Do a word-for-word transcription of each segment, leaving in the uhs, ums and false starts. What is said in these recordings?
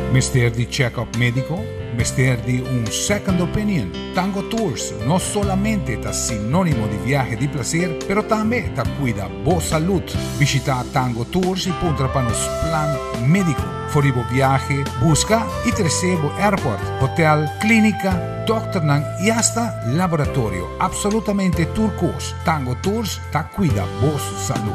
Mister di check-up médico, mister di un second opinion. Tango Tours no solamente è sinonimo di viaje di placer, pero también te cuida boa salud. Visita Tango Tours y punta para nos plan médico. Voor je viaje, busca y recebo airport, hotel, clínica, doctor y hasta laboratorio. Absolutamente turcos. Tango Tours te cuida boa salud.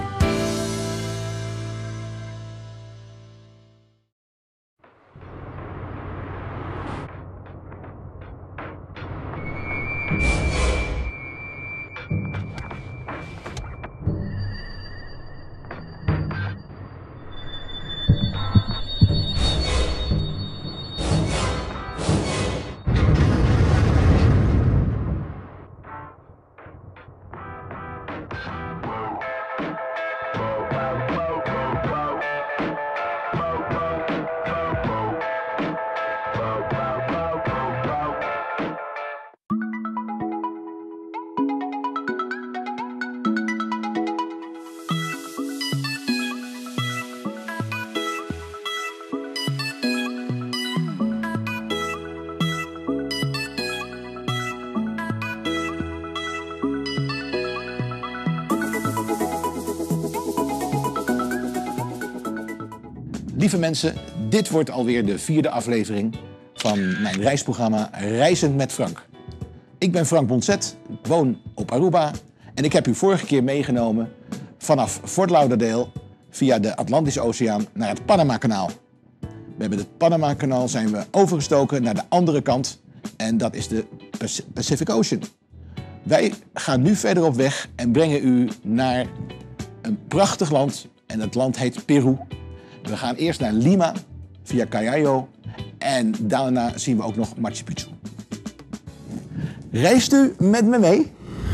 Lieve mensen, dit wordt alweer de vierde aflevering van mijn reisprogramma Reizen met Frank. Ik ben Frank Bonset, ik woon op Aruba en ik heb u vorige keer meegenomen vanaf Fort Lauderdale via de Atlantische Oceaan naar het Panama-kanaal. We hebben het Panama-kanaal zijn we overgestoken naar de andere kant en dat is de Pacific Ocean. Wij gaan nu verder op weg en brengen u naar een prachtig land en het land heet Peru. We gaan eerst naar Lima, via Callao en daarna zien we ook nog Machu Picchu. Reist u met me mee?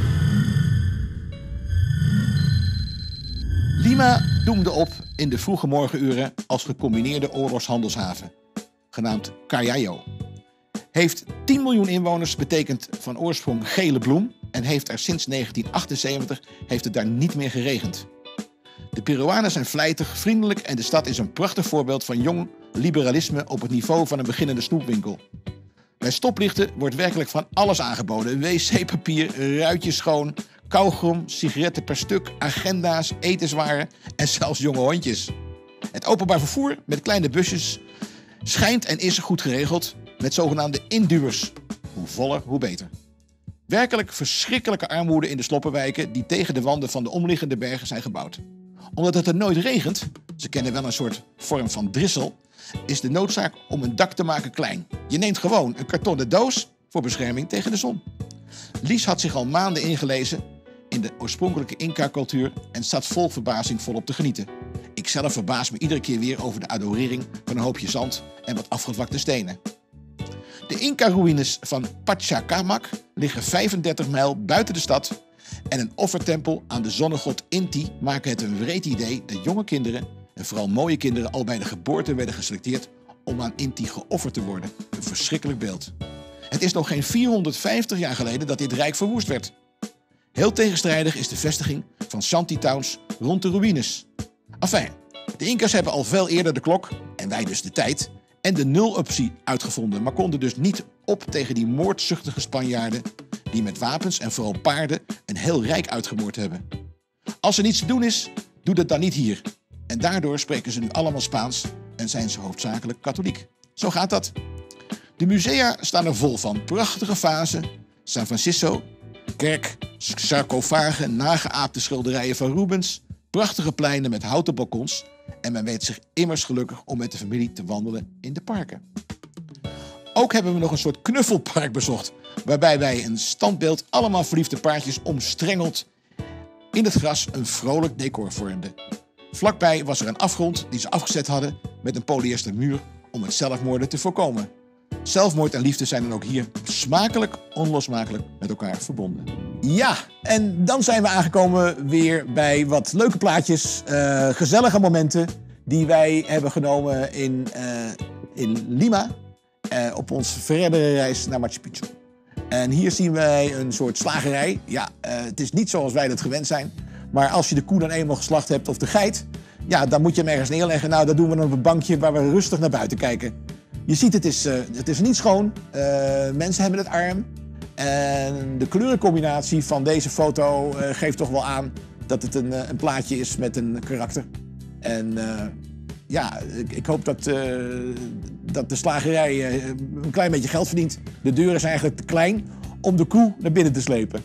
Lima doemde op in de vroege morgenuren als gecombineerde oorlogshandelshaven, genaamd Callao. Heeft tien miljoen inwoners, betekent van oorsprong gele bloem en heeft er sinds negentien achtenzeventig heeft het daar niet meer geregend. De Peruanen zijn vlijtig, vriendelijk en de stad is een prachtig voorbeeld van jong liberalisme op het niveau van een beginnende snoepwinkel. Bij stoplichten wordt werkelijk van alles aangeboden. wc-papier, ruitjes schoon, kauwgom, sigaretten per stuk, agenda's, etenswaren en zelfs jonge hondjes. Het openbaar vervoer met kleine busjes schijnt en is goed geregeld met zogenaamde induwers. Hoe voller, hoe beter. Werkelijk verschrikkelijke armoede in de sloppenwijken die tegen de wanden van de omliggende bergen zijn gebouwd. Omdat het er nooit regent, ze kennen wel een soort vorm van drissel, is de noodzaak om een dak te maken klein. Je neemt gewoon een kartonnen doos voor bescherming tegen de zon. Lies had zich al maanden ingelezen in de oorspronkelijke Inca-cultuur en staat vol verbazing volop te genieten. Ik zelf verbaas me iedere keer weer over de adorering van een hoopje zand en wat afgevlakte stenen. De Inca-ruïnes van Pachacamac liggen vijfendertig mijl buiten de stad en een offertempel aan de zonnegod Inti maken het een wreed idee dat jonge kinderen, en vooral mooie kinderen, al bij de geboorte werden geselecteerd om aan Inti geofferd te worden. Een verschrikkelijk beeld. Het is nog geen vierhonderdvijftig jaar geleden dat dit rijk verwoest werd. Heel tegenstrijdig is de vestiging van shantytowns rond de ruïnes. Enfin, de Inca's hebben al veel eerder de klok, en wij dus de tijd, en de nuloptie uitgevonden, maar konden dus niet op tegen die moordzuchtige Spanjaarden die met wapens en vooral paarden een heel rijk uitgemoord hebben. Als er niets te doen is, doe dat dan niet hier. En daardoor spreken ze nu allemaal Spaans en zijn ze hoofdzakelijk katholiek. Zo gaat dat. De musea staan er vol van. Prachtige vazen, San Francisco, kerk, sarcofagen, nageaapte schilderijen van Rubens, prachtige pleinen met houten balkons en men weet zich immers gelukkig om met de familie te wandelen in de parken. Ook hebben we nog een soort knuffelpark bezocht, waarbij wij een standbeeld allemaal verliefde paardjes omstrengeld in het gras een vrolijk decor vormden. Vlakbij was er een afgrond die ze afgezet hadden met een polyester muur om het zelfmoorden te voorkomen. Zelfmoord en liefde zijn dan ook hier smakelijk, onlosmakelijk met elkaar verbonden. Ja, en dan zijn we aangekomen weer bij wat leuke plaatjes, uh, gezellige momenten die wij hebben genomen in, uh, in Lima uh, op onze verdere reis naar Machu Picchu. En hier zien wij een soort slagerij. Ja, uh, het is niet zoals wij dat gewend zijn. Maar als je de koe dan eenmaal geslacht hebt of de geit, ja, dan moet je hem ergens neerleggen. Nou, dat doen we dan op een bankje waar we rustig naar buiten kijken. Je ziet, het is, uh, het is niet schoon. Uh, mensen hebben het arm. En de kleurencombinatie van deze foto uh, geeft toch wel aan dat het een, een plaatje is met een karakter. En uh, ja, ik, ik hoop dat, uh, dat de slagerij uh, een klein beetje geld verdient. De deur is eigenlijk te klein om de koe naar binnen te slepen.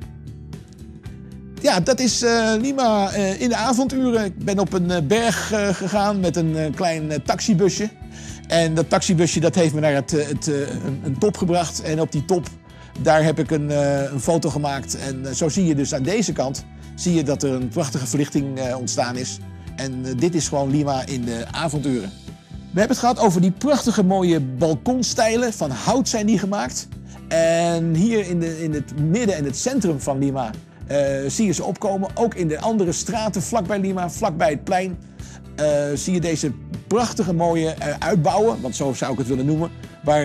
Ja, dat is uh, Lima uh, in de avonduren. Ik ben op een uh, berg uh, gegaan met een uh, klein uh, taxibusje. En dat taxibusje dat heeft me naar het, het, uh, een, een top gebracht. En op die top, daar heb ik een, uh, een foto gemaakt. En uh, zo zie je dus aan deze kant zie je dat er een prachtige verlichting uh, ontstaan is. En uh, dit is gewoon Lima in de avonduren. We hebben het gehad over die prachtige mooie balkonstijlen. Van hout zijn die gemaakt. En hier in, de, in het midden en het centrum van Lima uh, zie je ze opkomen. Ook in de andere straten vlakbij Lima, vlakbij het plein, uh, zie je deze prachtige mooie uh, uitbouwen, want zo zou ik het willen noemen, waar uh,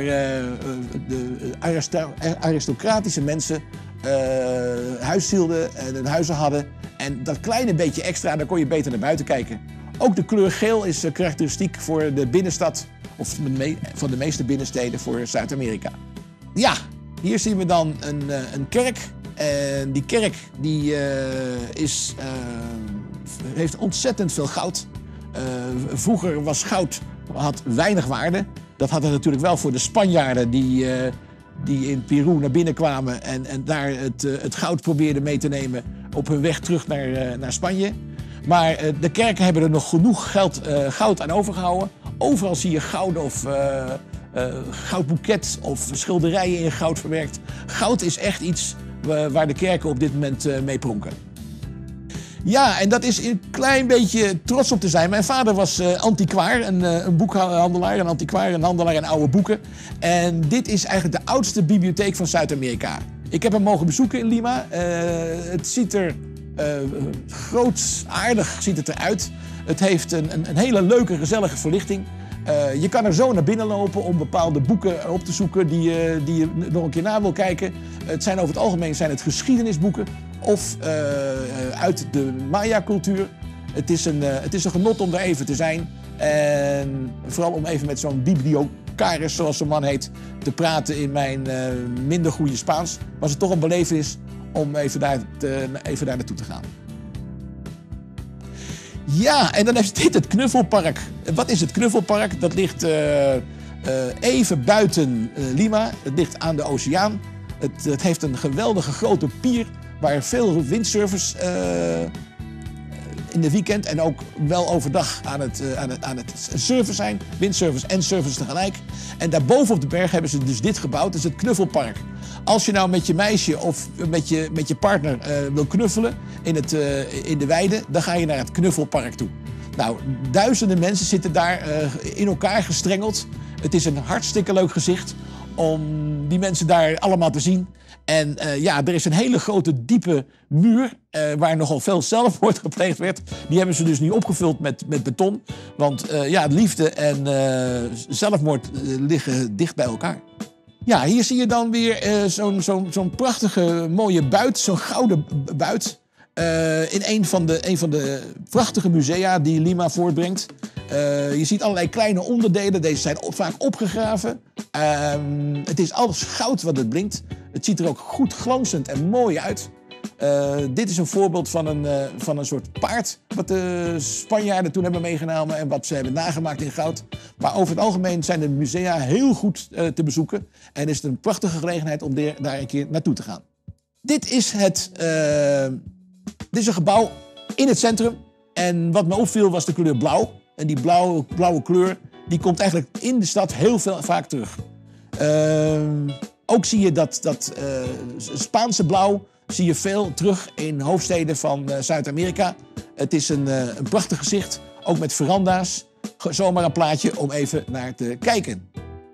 de aristocratische mensen uh, huishielden en hun huizen hadden. En dat kleine beetje extra, daar kon je beter naar buiten kijken. Ook de kleur geel is uh, karakteristiek voor de binnenstad, of van de meeste binnensteden voor Zuid-Amerika. Ja, hier zien we dan een, uh, een kerk. En die kerk die, uh, is, uh, heeft ontzettend veel goud. Uh, vroeger was goud had weinig waarde. Dat had het natuurlijk wel voor de Spanjaarden die, uh, die in Peru naar binnen kwamen en, en daar het, uh, het goud probeerden mee te nemen op hun weg terug naar, uh, naar Spanje. Maar uh, de kerken hebben er nog genoeg geld, uh, goud aan overgehouden. Overal zie je gouden of uh, uh, goudboeket of schilderijen in goud verwerkt. Goud is echt iets uh, waar de kerken op dit moment uh, mee pronken. Ja, en dat is een klein beetje trots op te zijn. Mijn vader was uh, antiquaar, een, uh, een boekhandelaar, een antiquaar, een handelaar in oude boeken. En dit is eigenlijk de oudste bibliotheek van Zuid-Amerika. Ik heb hem mogen bezoeken in Lima. Uh, het ziet er uh, grootaardig ziet het eruit. Het heeft een, een, een hele leuke, gezellige verlichting. Uh, je kan er zo naar binnen lopen om bepaalde boeken op te zoeken die, uh, die je nog een keer na wil kijken. Het zijn over het algemeen zijn het geschiedenisboeken of uh, uit de Maya-cultuur. Het is een, uh, het is een genot om daar even te zijn. En vooral om even met zo'n bibliocaris, zoals zo'n man heet, te praten in mijn uh, minder goede Spaans. Was het toch een belevenis om even daar, te, even daar naartoe te gaan. Ja, en dan is dit het Knuffelpark. Wat is het Knuffelpark? Dat ligt uh, uh, even buiten uh, Lima. Het ligt aan de oceaan. Het, het heeft een geweldige grote pier waar veel windsurfers uh, in de weekend en ook wel overdag aan het, uh, aan het, aan het surfen zijn. Windsurfers en surfers tegelijk. En daarboven op de berg hebben ze dus dit gebouwd. Dat is het Knuffelpark. Als je nou met je meisje of met je, met je partner uh, wil knuffelen in, het, uh, in de weide, dan ga je naar het Knuffelpark toe. Nou, duizenden mensen zitten daar uh, in elkaar gestrengeld. Het is een hartstikke leuk gezicht om die mensen daar allemaal te zien. En uh, ja, er is een hele grote, diepe muur uh, waar nogal veel zelfmoord gepleegd werd. Die hebben ze dus nu opgevuld met, met beton. Want uh, ja, liefde en uh, zelfmoord uh, liggen dicht bij elkaar. Ja, hier zie je dan weer uh, zo'n zo'n zo'n prachtige mooie buit, zo'n gouden buit. Uh, in een van, de, een van de prachtige musea die Lima voortbrengt. Uh, je ziet allerlei kleine onderdelen, deze zijn op, vaak opgegraven. Uh, het is alles goud wat het blinkt. Het ziet er ook goed glanzend en mooi uit. Uh, dit is een voorbeeld van een, uh, van een soort paard wat de Spanjaarden toen hebben meegenomen en wat ze hebben nagemaakt in goud. Maar over het algemeen zijn de musea heel goed uh, te bezoeken en is het een prachtige gelegenheid om de, daar een keer naartoe te gaan. Dit is, het, uh, dit is een gebouw in het centrum en wat me opviel was de kleur blauw. En die blauwe, blauwe kleur die komt eigenlijk in de stad heel veel, vaak terug. Uh, ook zie je dat, dat uh, Spaanse blauw zie je veel terug in hoofdsteden van uh, Zuid-Amerika. Het is een, uh, een prachtig gezicht, ook met veranda's. Zomaar een plaatje om even naar te kijken.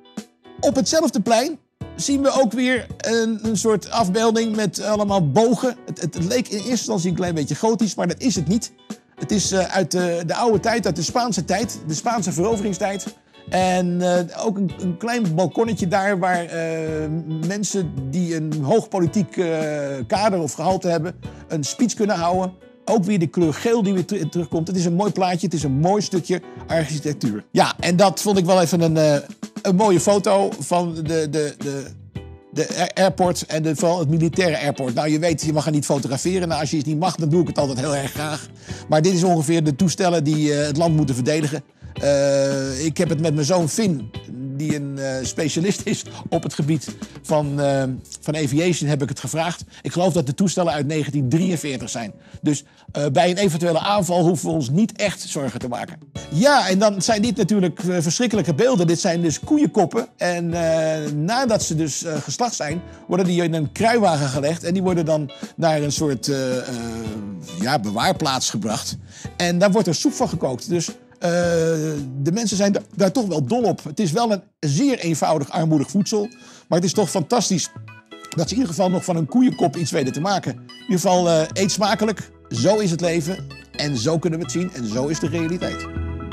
Op hetzelfde plein zien we ook weer een, een soort afbeelding met allemaal bogen. Het, het, het leek in eerste instantie een klein beetje gotisch, maar dat is het niet. Het is uh, uit de, de oude tijd, uit de Spaanse tijd, de Spaanse veroveringstijd. En uh, ook een, een klein balkonnetje daar waar uh, mensen die een hoog politiek uh, kader of gehalte hebben een speech kunnen houden. Ook weer de kleur geel die weer ter- terugkomt. Het is een mooi plaatje, het is een mooi stukje architectuur. Ja, en dat vond ik wel even een, uh, een mooie foto van de, de, de, de airport en de, vooral het militaire airport. Nou, je weet, je mag er niet fotograferen. Nou, als je het niet mag, dan doe ik het altijd heel erg graag. Maar dit is ongeveer de toestellen die uh, het land moeten verdedigen. Uh, ik heb het met mijn zoon Finn, die een uh, specialist is op het gebied van, uh, van aviation, heb ik het gevraagd. Ik geloof dat de toestellen uit negentien drieënveertig zijn. Dus uh, bij een eventuele aanval hoeven we ons niet echt zorgen te maken. Ja, en dan zijn dit natuurlijk uh, verschrikkelijke beelden. Dit zijn dus koeienkoppen. En uh, nadat ze dus uh, geslacht zijn, worden die in een kruiwagen gelegd. En die worden dan naar een soort uh, uh, ja, bewaarplaats gebracht. En daar wordt er soep van gekookt. Dus Uh, de mensen zijn daar, daar toch wel dol op. Het is wel een zeer eenvoudig, armoedig voedsel. Maar het is toch fantastisch dat ze in ieder geval nog van een koeienkop iets weten te maken. In ieder geval, uh, eet smakelijk. Zo is het leven. En zo kunnen we het zien. En zo is de realiteit.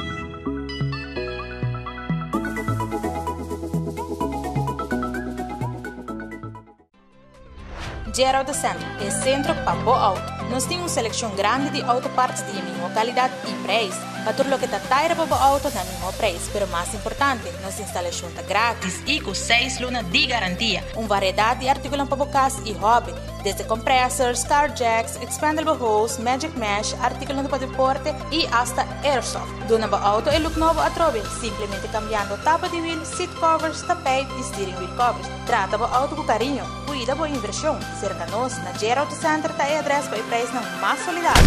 Geraldo Center é centro para boa auto. Nós temos uma seleção grande de autopartes de mesma qualidade e preço. Para tudo que está taira para boa auto na mesma preço. Mas mais importante, nossa instalação está grátis e com seis lunas de garantia. Uma variedade de artigos para casa e hobby. Desde compressors, car jacks, expandable hose, magic mesh, artigos para deporte e hasta airsoft. Dona boa auto é look novo a trove. Simplesmente cambiando tapa de wheel, seat covers, tapete e steering wheel covers. Trata boa auto com carinho. Cuida boa inversão. Cerca nós, na Geraldo Center, está a adressa para o preço mais solidário.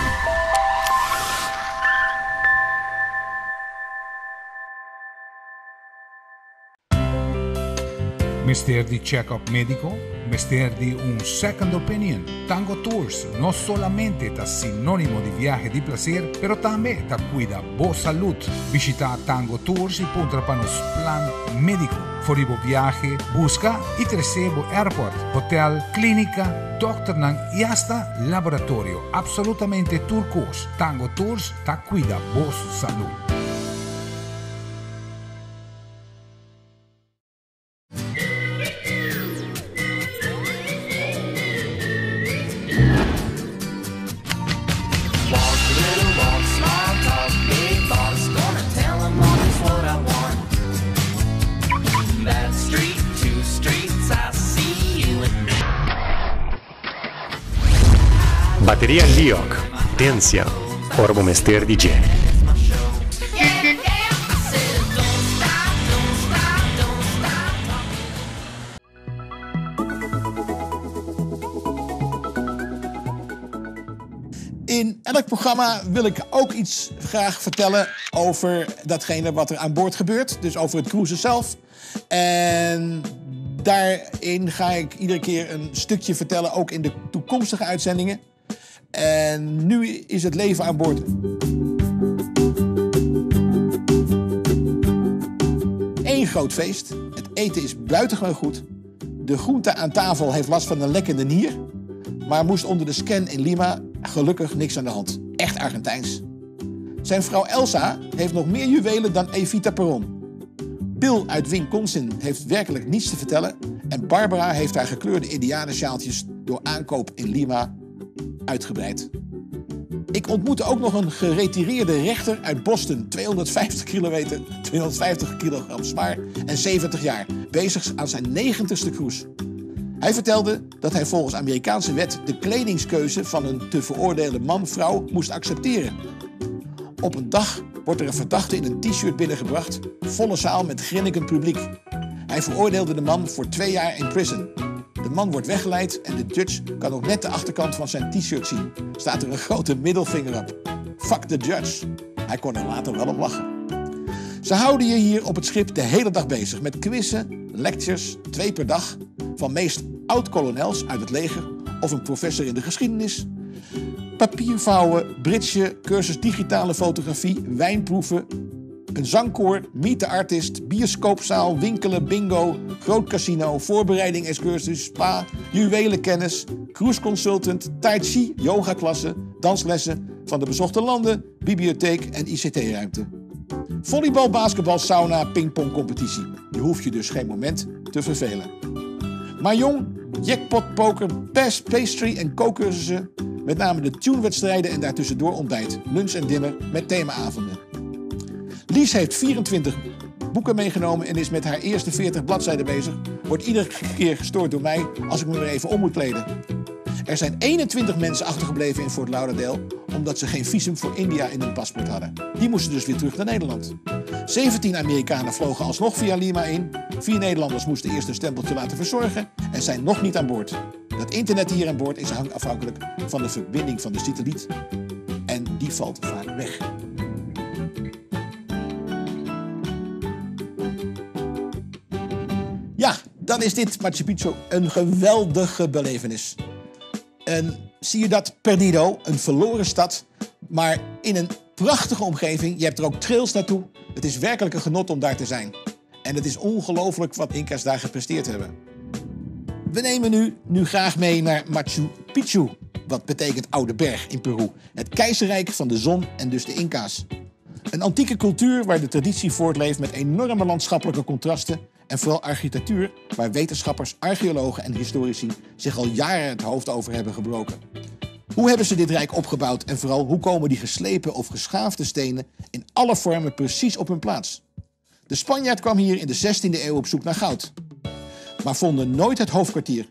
Mister di check-up médico, mister di un second opinion. Tango Tours no solamente está sinónimo de viaje de placer, pero también está cuida boa salud. Visita Tango Tours y encontra para nos plan médico. Voor je viaje, busca y recebo airport, hotel, clínica, doctor y hasta laboratorio. Absolutamente turcos. Tango Tours está cuida boa salud. Bateria Liok, Tensia, Orbo Mester D J. In elk programma wil ik ook iets graag vertellen over datgene wat er aan boord gebeurt. Dus over het cruisen zelf. En daarin ga ik iedere keer een stukje vertellen, ook in de toekomstige uitzendingen. En nu is het leven aan boord één groot feest. Het eten is buitengewoon goed. De groente aan tafel heeft last van een lekkende nier, maar moest onder de scan in Lima gelukkig niks aan de hand. Echt Argentijns. Zijn vrouw Elsa heeft nog meer juwelen dan Evita Peron. Bill uit Wisconsin heeft werkelijk niets te vertellen. En Barbara heeft haar gekleurde indianensjaaltjes door aankoop in Lima uitgebreid. Ik ontmoette ook nog een geretireerde rechter uit Boston. tweehonderdvijftig kilometer, tweehonderdvijftig kilogram zwaar en zeventig jaar. Bezig aan zijn negentigste cruise. Hij vertelde dat hij volgens Amerikaanse wet de kledingskeuze van een te veroordelen man-vrouw moest accepteren. Op een dag wordt er een verdachte in een t-shirt binnengebracht, volle zaal met grinnikend publiek. Hij veroordeelde de man voor twee jaar in prison. De man wordt weggeleid en de judge kan ook net de achterkant van zijn t-shirt zien. Staat er een grote middelvinger op. Fuck the judge. Hij kon er later wel om lachen. Ze houden je hier op het schip de hele dag bezig met quizzen, lectures, twee per dag, van meest oud-kolonels uit het leger of een professor in de geschiedenis. Papiervouwen, bridge, cursus digitale fotografie, wijnproeven, een zangkoor, meet the artist, bioscoopzaal, winkelen, bingo, groot casino, voorbereiding, excursus, spa, juwelenkennis, cruise consultant, tai chi, yogaklassen, danslessen van de bezochte landen, bibliotheek en I C T-ruimte. Volleybal, basketbal, sauna, pingpongcompetitie. Je hoeft je dus geen moment te vervelen. Mahjong, jackpot, poker, pes, pastry en kookcursussen. Met name de tunewedstrijden en daartussendoor ontbijt, lunch en dinner met themaavonden. Lies heeft vierentwintig boeken meegenomen en is met haar eerste veertig bladzijden bezig. Wordt iedere keer gestoord door mij als ik me weer even om moet kleden. Er zijn eenentwintig mensen achtergebleven in Fort Lauderdale omdat ze geen visum voor India in hun paspoort hadden. Die moesten dus weer terug naar Nederland. zeventien Amerikanen vlogen alsnog via Lima in. Vier Nederlanders moesten eerst een stempeltje laten verzorgen en zijn nog niet aan boord. Dat internet hier aan boord is afhankelijk van de verbinding van de satelliet. En die valt vaak weg. Ja, dan is dit Machu Picchu een geweldige belevenis. En zie je dat? Perdido, een verloren stad, maar in een prachtige omgeving. Je hebt er ook trails naartoe. Het is werkelijk een genot om daar te zijn. En het is ongelooflijk wat Inca's daar gepresteerd hebben. We nemen nu, nu graag mee naar Machu Picchu, wat betekent Oude Berg in Peru. Het keizerrijk van de zon en dus de Inca's. Een antieke cultuur waar de traditie voortleeft met enorme landschappelijke contrasten en vooral architectuur waar wetenschappers, archeologen en historici zich al jaren het hoofd over hebben gebroken. Hoe hebben ze dit rijk opgebouwd en vooral hoe komen die geslepen of geschaafde stenen in alle vormen precies op hun plaats? De Spanjaard kwam hier in de zestiende eeuw op zoek naar goud, maar vonden nooit het hoofdkwartier.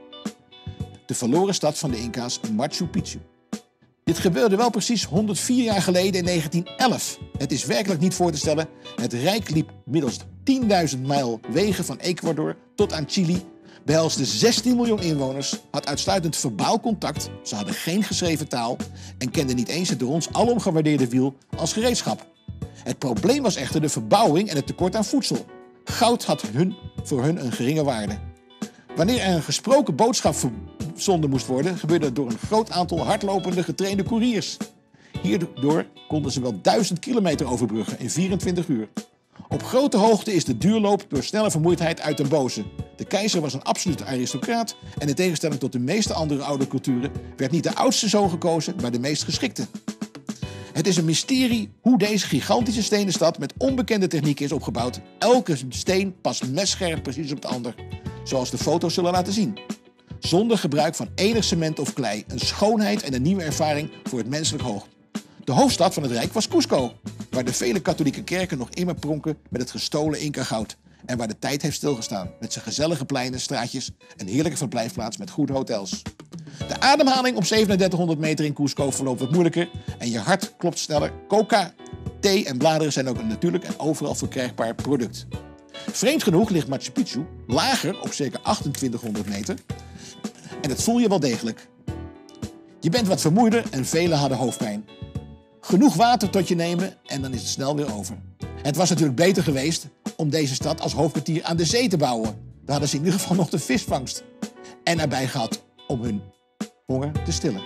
De verloren stad van de Inca's, Machu Picchu. Dit gebeurde wel precies honderdvier jaar geleden in negentien elf. Het is werkelijk niet voor te stellen. Het rijk liep middels tienduizend mijl wegen van Ecuador tot aan Chili, behelsde zestien miljoen inwoners, had uitsluitend verbaal contact, ze hadden geen geschreven taal en kenden niet eens het door ons alom gewaardeerde wiel als gereedschap. Het probleem was echter de verbouwing en het tekort aan voedsel. Goud had hun, voor hun een geringe waarde. Wanneer er een gesproken boodschap verzonden moest worden, gebeurde het door een groot aantal hardlopende getrainde koeriers. Hierdoor konden ze wel duizend kilometer overbruggen in vierentwintig uur. Op grote hoogte is de duurloop door snelle vermoeidheid uit den boze. De keizer was een absolute aristocraat en in tegenstelling tot de meeste andere oude culturen werd niet de oudste zoon gekozen, maar de meest geschikte. Het is een mysterie hoe deze gigantische stenen stad met onbekende technieken is opgebouwd. Elke steen past messcherp precies op de ander, zoals de foto's zullen laten zien. Zonder gebruik van enig cement of klei, een schoonheid en een nieuwe ervaring voor het menselijk oog. De hoofdstad van het Rijk was Cusco, waar de vele katholieke kerken nog immer pronken met het gestolen Inca-goud. En waar de tijd heeft stilgestaan, met zijn gezellige pleinen, straatjes, een heerlijke verblijfplaats met goede hotels. De ademhaling op zevenendertighonderd meter in Cusco verloopt wat moeilijker en je hart klopt sneller. Coca, thee en bladeren zijn ook een natuurlijk en overal verkrijgbaar product. Vreemd genoeg ligt Machu Picchu lager op circa achtentwintighonderd meter en dat voel je wel degelijk. Je bent wat vermoeider en velen hadden hoofdpijn. Genoeg water tot je nemen en dan is het snel weer over. Het was natuurlijk beter geweest om deze stad als hoofdkwartier aan de zee te bouwen. Dan hadden ze in ieder geval nog de visvangst. En erbij gehad om hun honger te stillen.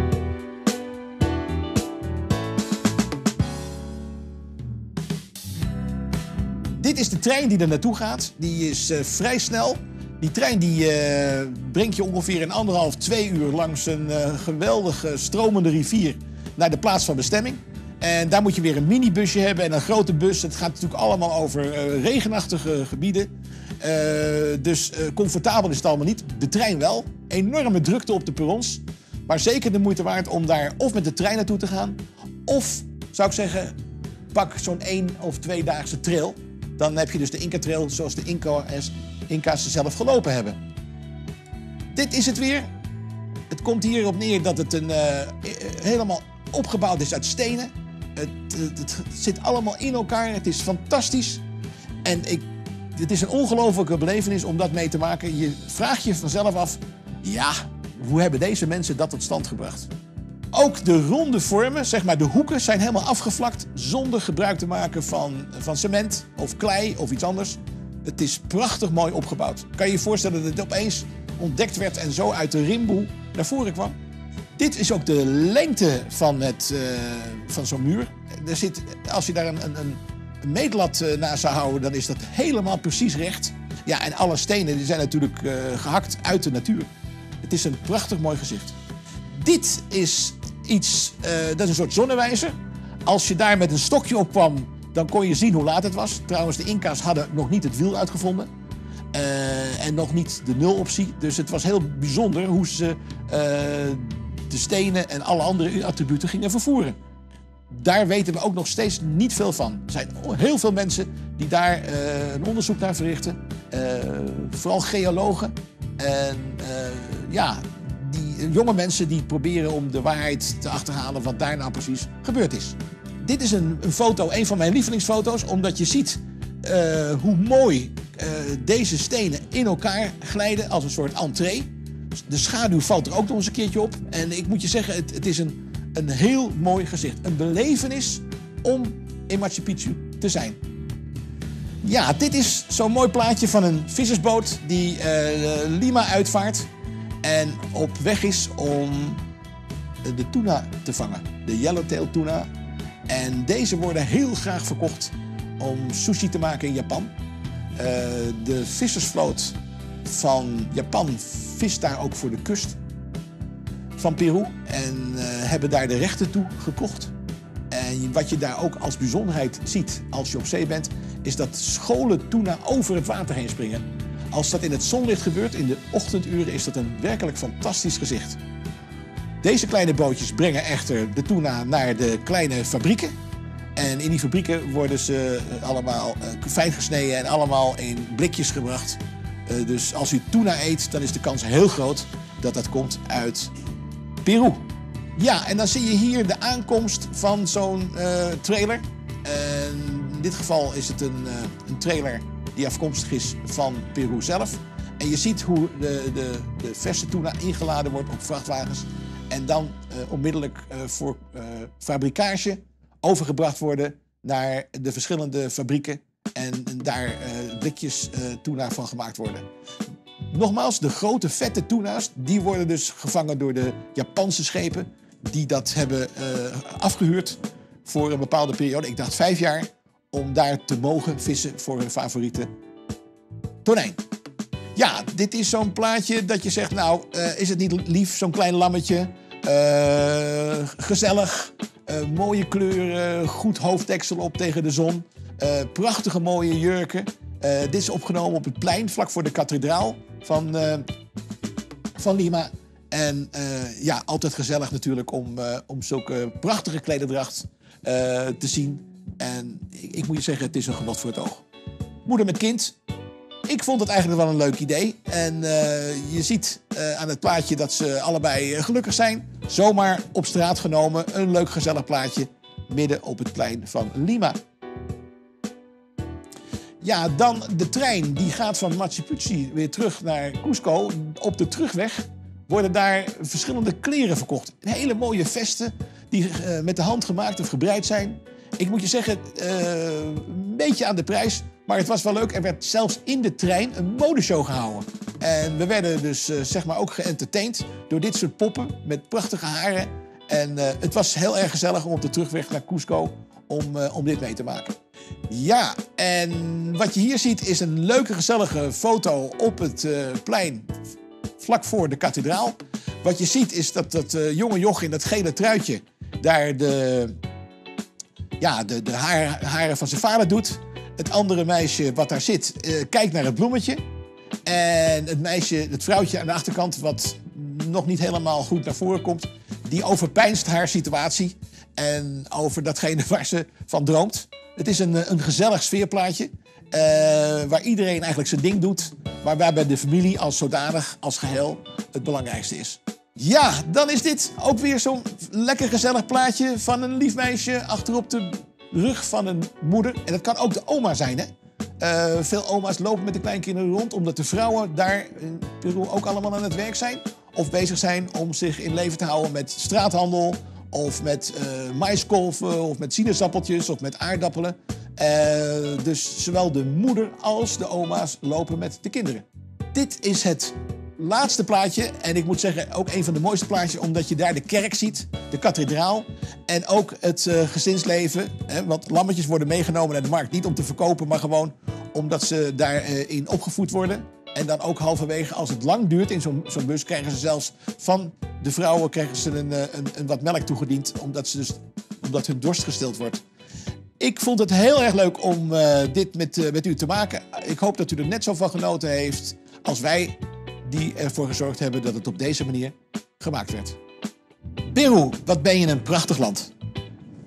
Dit is de trein die er naartoe gaat. Die is uh, vrij snel. Die trein die, uh, brengt je ongeveer in anderhalf, twee uur langs een uh, geweldige stromende rivier naar de plaats van bestemming. En daar moet je weer een minibusje hebben en een grote bus. Het gaat natuurlijk allemaal over uh, regenachtige gebieden. Uh, dus uh, comfortabel is het allemaal niet. De trein wel. Enorme drukte op de perrons. Maar zeker de moeite waard om daar of met de trein naartoe te gaan. Of, zou ik zeggen, pak zo'n één of tweedaagse trail. Dan heb je dus de Inca-trail zoals de Inca's, Inca's zelf gelopen hebben. Dit is het weer. Het komt hierop neer dat het een, uh, helemaal opgebouwd is uit stenen. Het, het, het zit allemaal in elkaar. Het is fantastisch. En ik, het is een ongelofelijke belevenis om dat mee te maken. Je vraagt je vanzelf af, ja, hoe hebben deze mensen dat tot stand gebracht? Ook de ronde vormen, zeg maar de hoeken, zijn helemaal afgevlakt zonder gebruik te maken van, van cement of klei of iets anders. Het is prachtig mooi opgebouwd. Kan je je voorstellen dat het opeens ontdekt werd en zo uit de rimboe naar voren kwam? Dit is ook de lengte van, het, uh, van zo'n muur. Er zit, als je daar een, een, een meetlat uh, naast zou houden, dan is dat helemaal precies recht. Ja, en alle stenen die zijn natuurlijk uh, gehakt uit de natuur. Het is een prachtig mooi gezicht. Dit is iets, uh, dat is een soort zonnewijzer. Als je daar met een stokje op kwam, dan kon je zien hoe laat het was. Trouwens, de Inca's hadden nog niet het wiel uitgevonden. Uh, en nog niet de nuloptie. Dus het was heel bijzonder hoe ze uh, de stenen en alle andere attributen gingen vervoeren. Daar weten we ook nog steeds niet veel van. Er zijn heel veel mensen die daar uh, een onderzoek naar verrichten. Uh, vooral geologen. En uh, ja, die jonge mensen die proberen om de waarheid te achterhalen wat daar nou precies gebeurd is. Dit is een, een foto, een van mijn lievelingsfoto's, omdat je ziet uh, hoe mooi uh, deze stenen in elkaar glijden als een soort entree. De schaduw valt er ook nog eens een keertje op. En ik moet je zeggen, het, het is een, een heel mooi gezicht. Een belevenis om in Machu Picchu te zijn. Ja, dit is zo'n mooi plaatje van een vissersboot die uh, Lima uitvaart. En op weg is om de tuna te vangen. De yellowtail tuna. En deze worden heel graag verkocht om sushi te maken in Japan. Uh, de vissersvloot van Japan vist daar ook voor de kust van Peru. En uh, hebben daar de rechten toe gekocht. En wat je daar ook als bijzonderheid ziet als je op zee bent, is dat scholen tuna over het water heen springen. Als dat in het zonlicht gebeurt, in de ochtenduren, is dat een werkelijk fantastisch gezicht. Deze kleine bootjes brengen echter de tuna naar de kleine fabrieken. En in die fabrieken worden ze allemaal fijn gesneden en allemaal in blikjes gebracht. Uh, dus als u tuna eet, dan is de kans heel groot dat dat komt uit Peru. Ja, en dan zie je hier de aankomst van zo'n uh, trailer. En in dit geval is het een, uh, een trailer die afkomstig is van Peru zelf. En je ziet hoe de, de, de verse tuna ingeladen wordt op vrachtwagens. En dan uh, onmiddellijk uh, voor uh, fabrikage overgebracht worden naar de verschillende fabrieken. En daar uh, blikjes uh, tuna van gemaakt worden. Nogmaals, de grote vette tuna's, die worden dus gevangen door de Japanse schepen. Die dat hebben uh, afgehuurd voor een bepaalde periode. Ik dacht vijf jaar. Om daar te mogen vissen voor hun favoriete tonijn. Ja, dit is zo'n plaatje dat je zegt, nou, uh, is het niet lief, zo'n klein lammetje. Uh, gezellig, uh, mooie kleuren, goed hoofddeksel op tegen de zon. Uh, prachtige mooie jurken. Uh, dit is opgenomen op het plein, vlak voor de kathedraal van, uh, van Lima. En uh, ja, altijd gezellig natuurlijk om, uh, om zulke prachtige klederdracht uh, te zien. En ik, ik moet je zeggen, het is een genot voor het oog. Moeder met kind. Ik vond het eigenlijk wel een leuk idee. En uh, je ziet uh, aan het plaatje dat ze allebei uh, gelukkig zijn. Zomaar op straat genomen. Een leuk gezellig plaatje midden op het plein van Lima. Ja, dan de trein. Die gaat van Machu Picchu weer terug naar Cusco. Op de terugweg worden daar verschillende kleren verkocht. Hele mooie vesten die uh, met de hand gemaakt of gebreid zijn. Ik moet je zeggen, uh, een beetje aan de prijs, maar het was wel leuk. Er werd zelfs in de trein een modeshow gehouden. En we werden dus uh, zeg maar ook geëntertained door dit soort poppen met prachtige haren. En uh, het was heel erg gezellig om op de terugweg naar Cusco om, uh, om dit mee te maken. Ja, en wat je hier ziet is een leuke gezellige foto op het uh, plein vlak voor de kathedraal. Wat je ziet is dat dat uh, jonge joch in dat gele truitje daar de... Ja, de, de haar, haren van zijn vader doet. Het andere meisje wat daar zit, uh, kijkt naar het bloemetje. En het meisje, het vrouwtje aan de achterkant, wat nog niet helemaal goed naar voren komt, die overpeinst haar situatie en over datgene waar ze van droomt. Het is een, een gezellig sfeerplaatje, uh, waar iedereen eigenlijk zijn ding doet, maar waarbij de familie als zodanig, als geheel, het belangrijkste is. Ja, dan is dit ook weer zo'n lekker gezellig plaatje van een lief meisje achterop de rug van een moeder. En dat kan ook de oma zijn, hè. Uh, veel oma's lopen met de kleinkinderen rond, omdat de vrouwen daar in Peru ook allemaal aan het werk zijn. Of bezig zijn om zich in leven te houden met straathandel, of met uh, maïskolven, of met sinaasappeltjes, of met aardappelen. Uh, dus zowel de moeder als de oma's lopen met de kinderen. Dit is het laatste plaatje, en ik moet zeggen ook een van de mooiste plaatjes, omdat je daar de kerk ziet, de kathedraal en ook het uh, gezinsleven. Hè, want lammetjes worden meegenomen naar de markt, niet om te verkopen, maar gewoon omdat ze daarin uh, opgevoed worden. En dan ook halverwege, als het lang duurt in zo'n zo'n bus, krijgen ze zelfs van de vrouwen krijgen ze een, een, een wat melk toegediend, omdat, ze dus, omdat hun dorst gestild wordt. Ik vond het heel erg leuk om uh, dit met, uh, met u te maken. Ik hoop dat u er net zo van genoten heeft als wij, die ervoor gezorgd hebben dat het op deze manier gemaakt werd. Peru, wat ben je een prachtig land.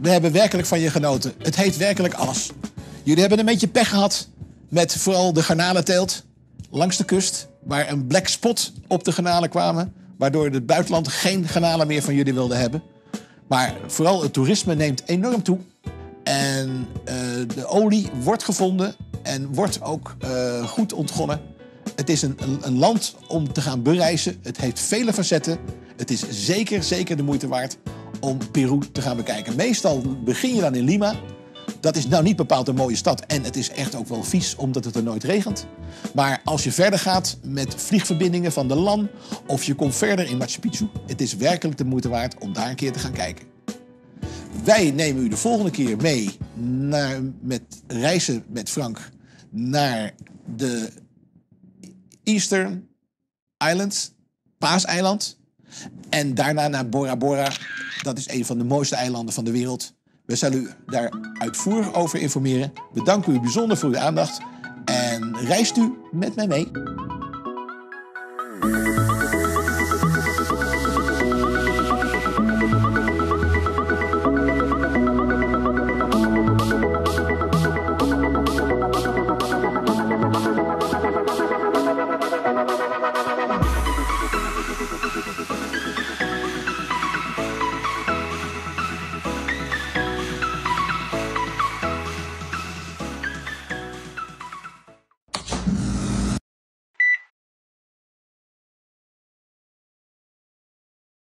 we hebben werkelijk van je genoten. Het heet werkelijk alles. Jullie hebben een beetje pech gehad met vooral de garnalenteelt langs de kust, waar een black spot op de garnalen kwamen, waardoor het buitenland geen garnalen meer van jullie wilde hebben. Maar vooral het toerisme neemt enorm toe. En uh, de olie wordt gevonden en wordt ook uh, goed ontgonnen. Het is een, een, een land om te gaan bereizen. Het heeft vele facetten. Het is zeker, zeker de moeite waard om Peru te gaan bekijken. Meestal begin je dan in Lima. Dat is nou niet bepaald een mooie stad. En het is echt ook wel vies, omdat het er nooit regent. Maar als je verder gaat met vliegverbindingen van de L A N, of je komt verder in Machu Picchu, het is werkelijk de moeite waard om daar een keer te gaan kijken. Wij nemen u de volgende keer mee naar, met reizen met Frank naar de Eastern Islands, Paaseiland. En daarna naar Bora Bora. Dat is een van de mooiste eilanden van de wereld. We zullen u daar uitvoerig over informeren. We danken u bijzonder voor uw aandacht. En reist u met mij mee.